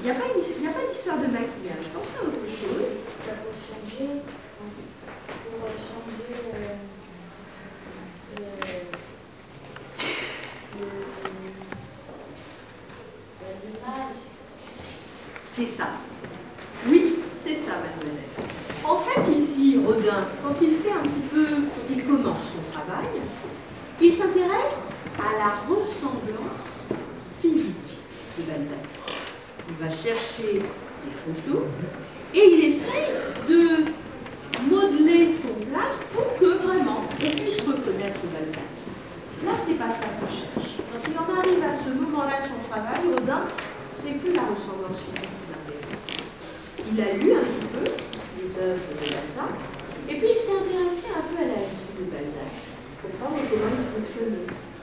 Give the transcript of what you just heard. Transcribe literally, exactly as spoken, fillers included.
n'y a pas, a pas d'histoire de maquillage. Je pensais à autre chose. Pour changer, pour changer euh, euh, l'image. C'est ça. Oui, c'est ça, mademoiselle. En fait, ici, Rodin, quand il fait un petit peu, quand il commence son travail, il s'intéresse à la ressemblance physique de Balzac. Il va chercher des photos et il essaye de modeler son plâtre pour que vraiment on puisse reconnaître Balzac. Là, c'est pas ça qu'il cherche. Quand il en arrive à ce moment-là de son travail, Rodin, c'est plus la ressemblance physique qui l'intéresse. Il a lu un petit peu les œuvres de Balzac et puis il s'est intéressé un peu à la vie de Balzac, comprendre comment il fonctionnait.